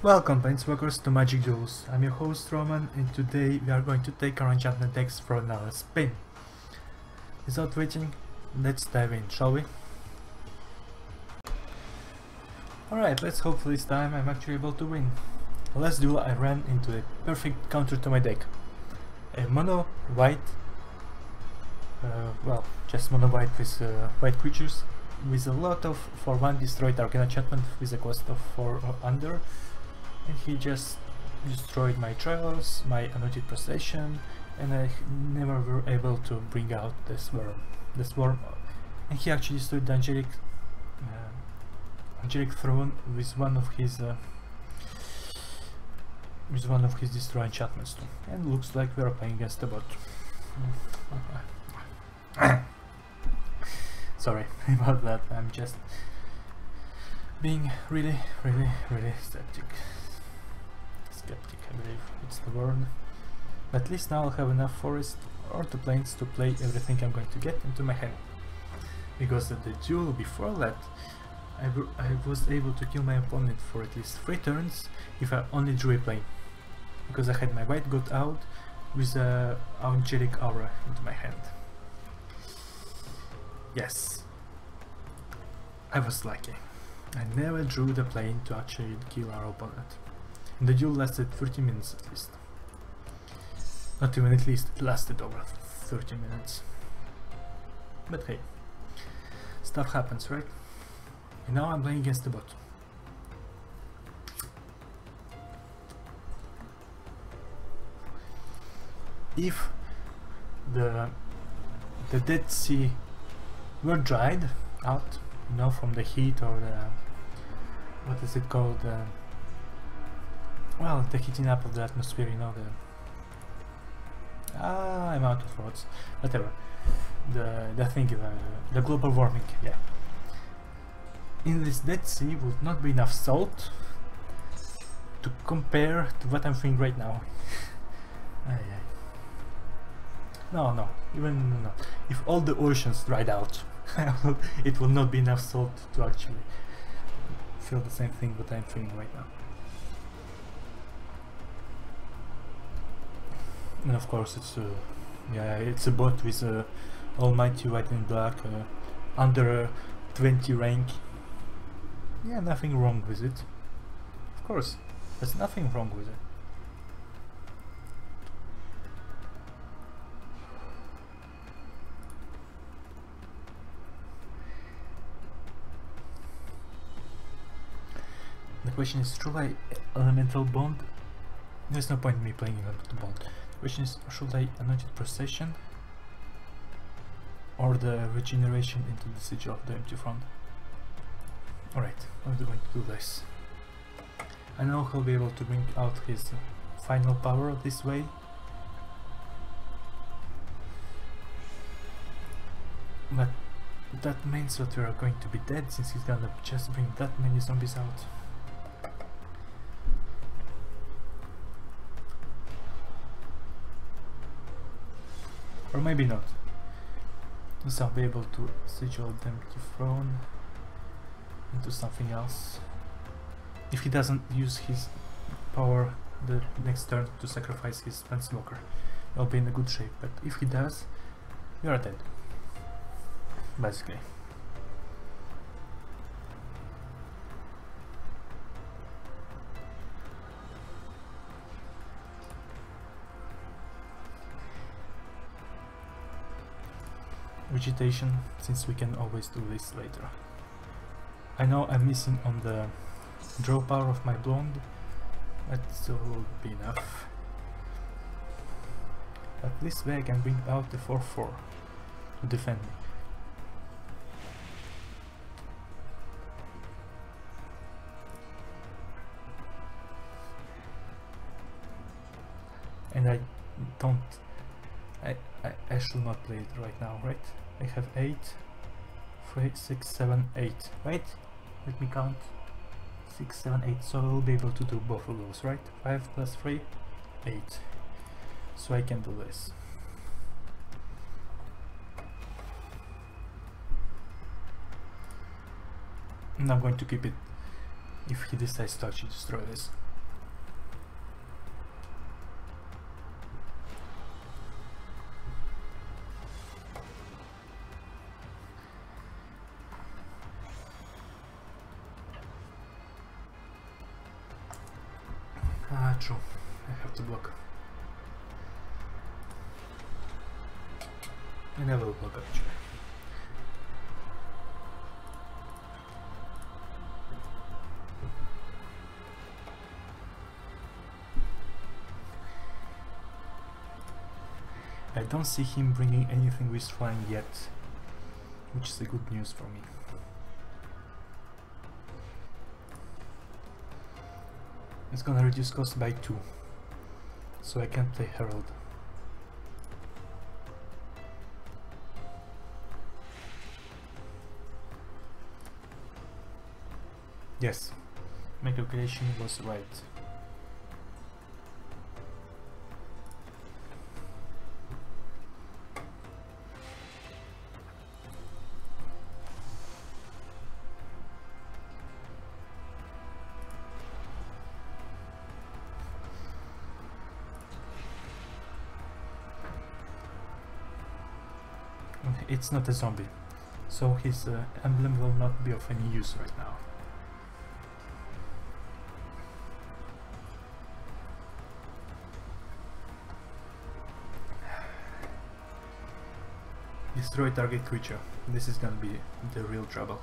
Welcome, Planeswalkers, to Magic Duels. I'm your host Roman, and today we are going to take our enchantment decks for another spin. Without waiting, let's dive in, shall we? Alright, let's hope this time I'm actually able to win. Last duel I ran into a perfect counter to my deck. A mono white, just mono white with white creatures, with a lot of for 1 destroyed Arcane enchantment with a cost of 4 or under. And he just destroyed my Trials, my Annotated Procession, and I never were able to bring out the swarm. And he actually destroyed the Angelic Throne with one of his destroy enchantments too. And looks like we are playing against the bot. Sorry about that. I'm just being really skeptic, I believe it's the word. But at least now I'll have enough forest or the plains to play everything I'm going to get into my hand. Because at the duel before that, I was able to kill my opponent for at least 3 turns if I only drew a plane. Because I had my white got out with a Angelic Aura into my hand. Yes, I was lucky. I never drew the plane to actually kill our opponent. And the duel lasted 30 minutes at least. Not even at least, it lasted over 30 minutes. But hey, stuff happens, right? And now I'm playing against the bot. If the Dead Sea were dried out, you know, from the heat or the, what is it called, well, the heating up of the atmosphere, you know, I'm out of words, whatever, the thing, the global warming, yeah. In this Dead Sea would not be enough salt to compare to what I'm feeling right now. No, even no. If all the oceans dried out, it will not be enough salt to actually feel the same thing that I'm feeling right now. And of course it's a bot with almighty white and black, under 20 rank. Yeah, nothing wrong with it. Of course, there's nothing wrong with it. The question is, should I Elemental Bond? There's no point in me playing Elemental Bond. The question is, should I Annotated Procession or the Regeneration into the Sigil of the Empty Front? Alright, I'm going to do this. I know he'll be able to bring out his final power this way. But that means that we are going to be dead, since he's gonna just bring that many zombies out. Or maybe not. So I'll be able to sigil the Empty Throne into something else. If he doesn't use his power the next turn to sacrifice his Planeswalker, I'll be in a good shape. But if he does, we are dead. Basically. Vegetation, since we can always do this later. I know I'm missing on the draw power of my blonde, but still will be enough. But this way I can bring out the 4/4 to defend me. And I should not play it right now, right? I have 8, 3, 6, 7, 8, right? Let me count. 6, 7, 8, so I'll be able to do both of those, right? 5 plus 3, 8. So I can do this. And I'm going to keep it if he decides to actually destroy this. Ah, true. I have to block. And I will block actually. I don't see him bringing anything with flying yet, which is a good news for me. It's gonna reduce cost by 2, so I can play Herald. Yes, my calculation was right. It's not a zombie, so his emblem will not be of any use right now. Destroy target creature. This is gonna be the real trouble.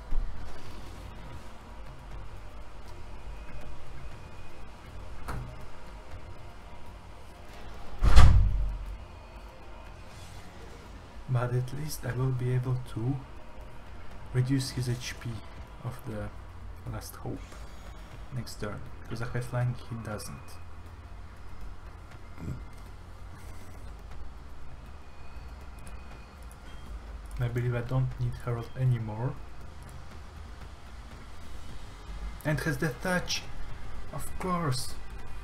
But at least I will be able to reduce his HP of the last hope next turn, because a high flying he doesn't. I believe I don't need Herald anymore. And has Death Touch! Of course!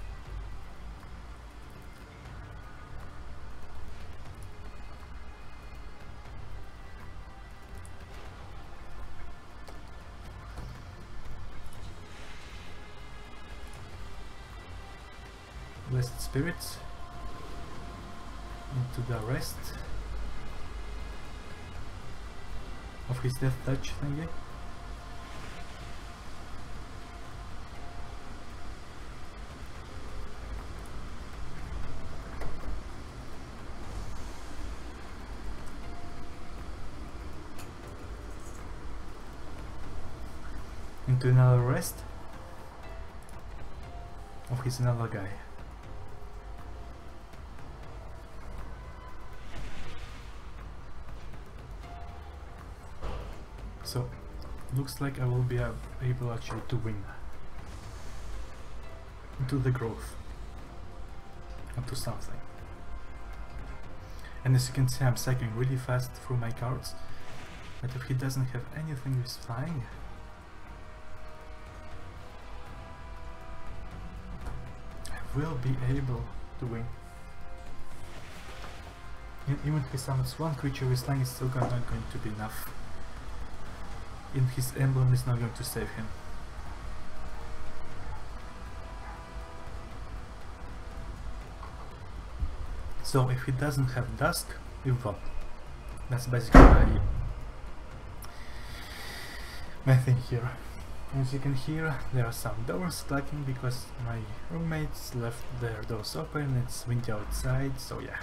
Blessed Spirits into the rest of his Death Touch thingy. Into another rest of his another guy. So, looks like I will be able actually to win into the growth, into something. And as you can see, I'm cycling really fast through my cards, but if he doesn't have anything with flying, I will be able to win. And even if he summons one creature with flying, it's still not going to be enough. And his emblem is not going to save him. So if he doesn't have Dusk, we won. That's basically my thing here. As you can hear, there are some doors lacking because my roommates left their doors open, it's windy outside, so yeah.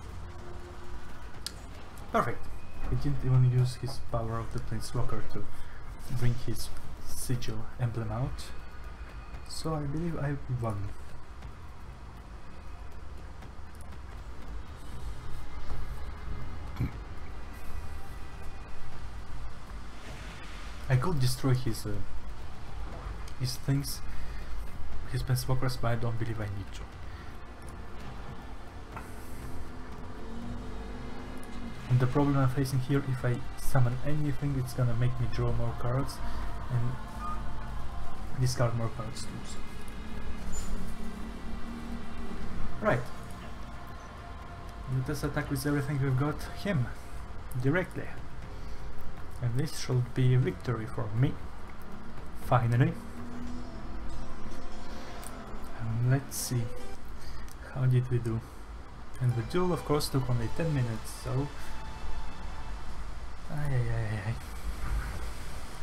Perfect. He didn't even use his power of the Planeswalker to bring his sigil emblem out, so I believe I won. I could destroy his things, his Planeswalkers, but I don't believe I need to. And the problem I'm facing here, if I summon anything, it's gonna make me draw more cards and discard more cards too. So. Right. Let us attack with everything we've got him directly. And this should be a victory for me. Finally. And let's see. How did we do? And the duel of course took only 10 minutes, so...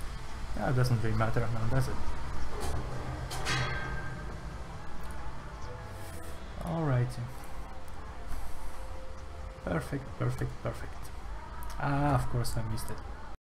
That doesn't really matter now, does it? Alrighty. Perfect, perfect, perfect. Ah, of course I missed it.